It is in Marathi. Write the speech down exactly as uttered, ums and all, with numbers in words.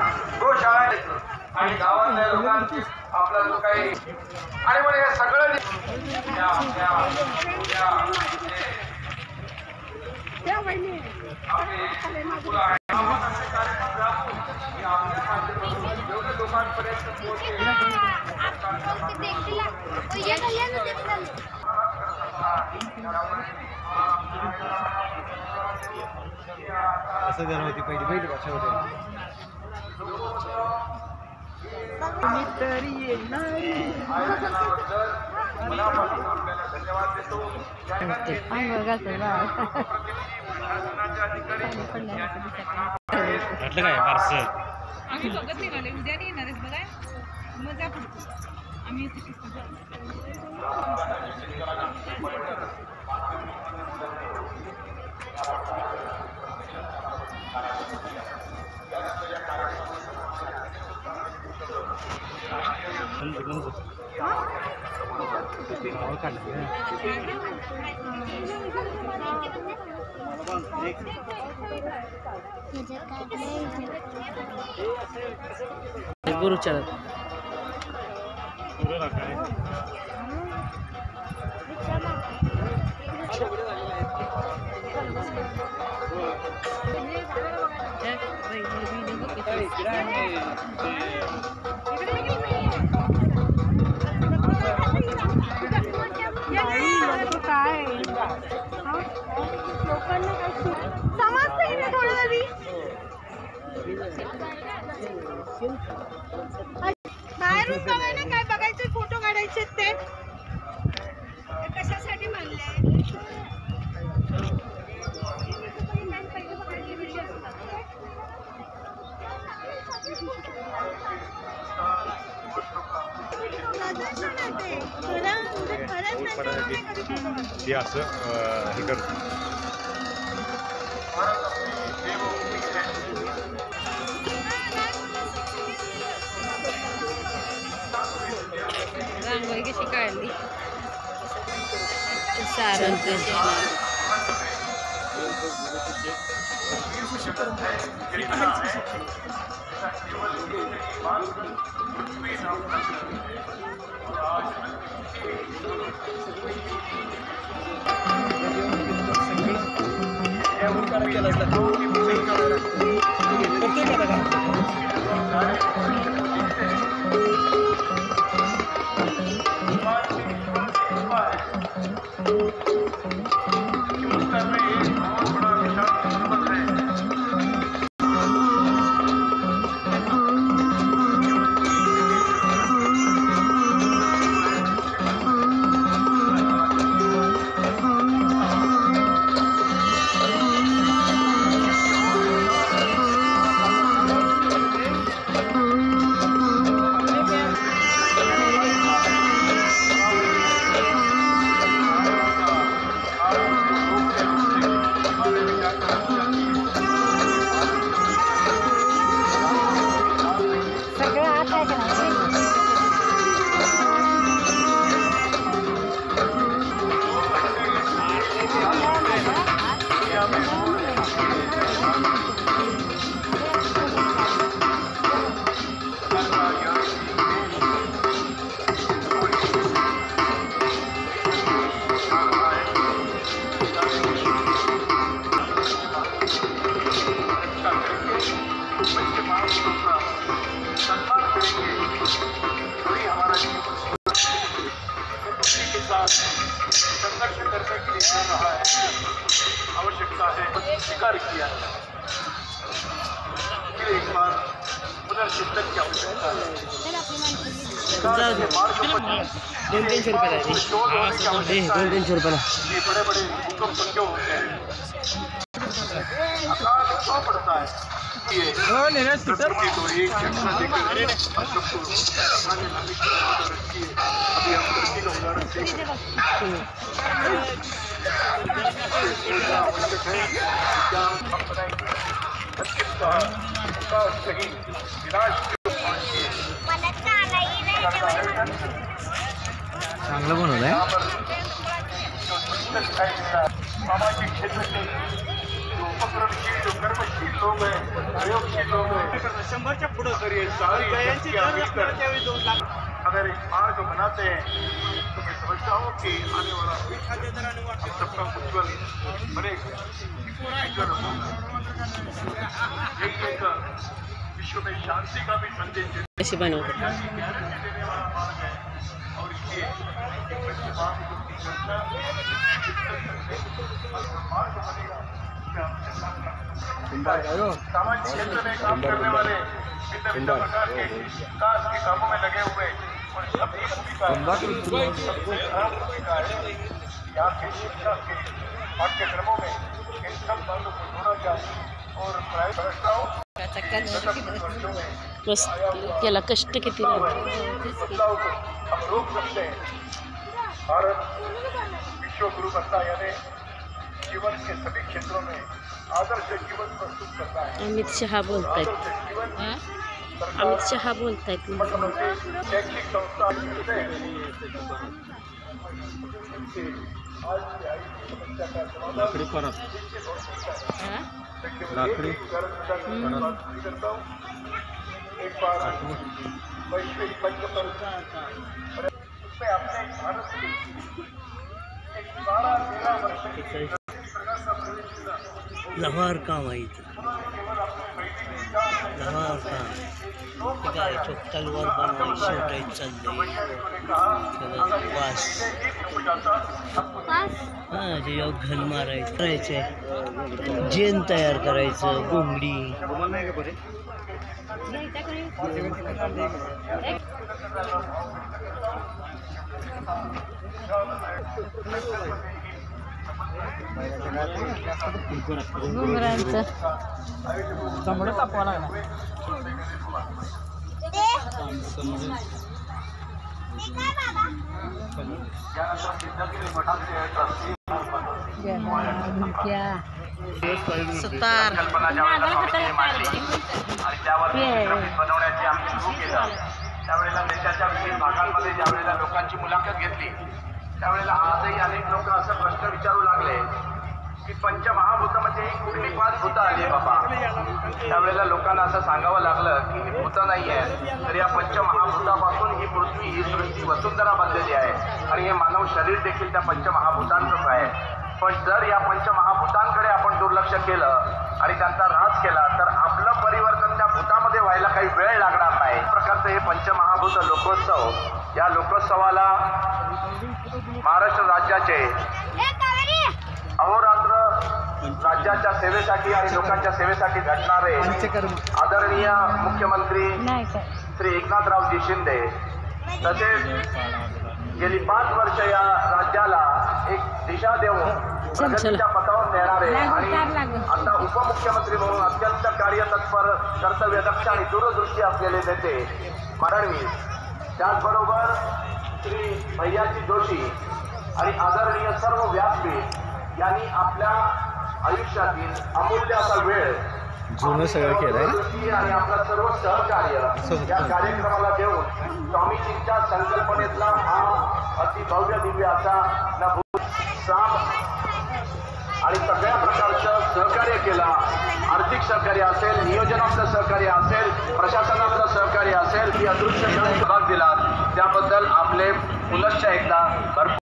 गोशाळा आणि गावातल्या लोकांची आपला जो काही आणि मग हे सगळं लोकांपर्यंत असं जर होती पहिली पहिली भाषा होती म्हटलं काय पार्सल आम्ही बघत निघाले उद्या नाही येणार आहेस बघा मजा पडतो आम्ही गुरु चलत काय लोकांना समजतंय ना थोडं तरी बाहेरून बघायला काय बघायचे फोटो काढायचे ते कशासाठी मानले ते असं हे करतो रांगोळी कशी काढली सारण कशी संघर्ष करने के लिए चल रहा है आवश्यकता है स्वीकार किया फिर एक बार पुनर्चिंतन की आवश्यकता है दोन तीनशे रुपये दोन तीनशे रुपये ये बड़े बड़े भूकंप क्यों होते हैं अकाल क्यों पड़ता है प्रकृति को एक झटका देकर सबको आगे लंबी रखिए अभी हम कृषि का उदाहरण देख सही विनाश चांगलं बनवलंय सामाजिक क्षेत्र के जो उपक्रमशील जो कर्मशील लोग हैं प्रयोगशील लोग हैं शंभरच्या पुढं अगर ये सारी गयांची शक्तियाँ दर मिलकर असणार त्यावेळी दोन लाख अगर एक मार्ग बनाते हैं तो मैं समझता हूँ कि आने वाला हम सबका उज्जवल बनेगा। उज्जवल होगा। यही एक विश्व में शांति का भी संदेश देने कशी बनवतो देने वाला मार्ग है और इसलिए एक बच्चे बाप को की घटना मार्ग बनेगा। सामाजिक क्षेत्र में काम करने वाले भिन्न भिन्न प्रकार के विकास के कामों में लगे हुए और सभी भूमिका सबसे अहम भूमिका है। यहाँ के शिक्षा के पाठ्यक्रमों में इन सब बातों को जोड़ा जाए और प्राइवेट संस्थाओं वर्षों में कष्ट त्याला कष्ट किती लागले बदलाव को हम रोक सकते हैं। भारत विश्व गुरु बनता यानी जीवन के सभी क्षेत्रों में आदर्श जीवन प्रस्तुत करता है। अमित शहा बोलतायत आदर्श जीवन अमित शहा बोलतायत शैक्षिक संस्था से आज की आई समस्या का समाधान लाकडी परत लाकडी करता हूँ। एक बार वैश्विक मंच पर उसमें अपने भारत की एक बारह तेरह वर्ष की लवार काम आहे इथे लवार काम ते काय चोक तलवार बनवायची शेवटायची चाललंय वास हां जे घन मारायचं करायचं जेन तयार करायचं गोंगडी घुंगरांचं चांगलं तापवा लागला सुतार बनवण्याचे आम्ही सुरू केलं। त्यावेळेला देशाच्या विविध भागांमध्ये ज्यावेळेला लोकांची मुलाखत घेतली त्यावेळेला आजही अनेक लोक असं प्रश्न विचारू लागले की पंचमहाभूतामध्ये ही कुठली पाच भूतं आली बाबा। त्यावेळेला लोकांना असं सांगावं लागलं की ही भूतं नाही आहे तर या पंचमहाभूतापासून ही पृथ्वी ही सृष्टी वसुंधरा बनलेली आहे आणि हे मानव शरीर देखील त्या पंचमहाभूतांचंच आहे। पण जर या पंचमहाभूतांकडे आपण दुर्लक्ष केलं आणि त्यांचा ऱ्हास केला तर आपलं परिवर्तन त्या भूतामध्ये व्हायला काही वेळ लागणार नाही। प्रकारचं हे पंचमहाभूत लोकोत्सव या लोकोत्सवाला महाराष्ट्र राज्याचे अहोरात्र राज्याच्या सेवेसाठी आणि लोकांच्या सेवेसाठी झटणारे आदरणीय मुख्यमंत्री श्री एकनाथरावजी शिंदे तसेच गेली पाच वर्ष या राज्याला एक दिशा देऊन प्रगतीच्या पथावर नेणारे आणि आता उपमुख्यमंत्री म्हणून अत्यंत कार्यतत्पर कर्तव्यदक्ष आणि दूरदृष्टी असलेले नेते फडणवीस त्याचबरोबर श्री भैयाजी जोशी आणि आदरणीय सर्व व्यासपीठ यांनी आपल्या आयुष्यातील अमूल्य असा वेळ जुनं सगळं केलंय आणि आपलं सर्व सहकार्य या कार्यक्रमाला देऊन स्वामीजींच्या संकल्पनेतला हा अतिभव्य दिव्य असा नभूत साम आणि सगळ्या प्रकारचं सहकार्य केला। आर्थिक सहकार्य असेल, नियोजनाचं सहकार्य असेल, प्रशासनाचं सहकार्य असेल, ही अदृश्य भाग दिला त्याबद्दल आपले पुनश्च एकदा भरपूर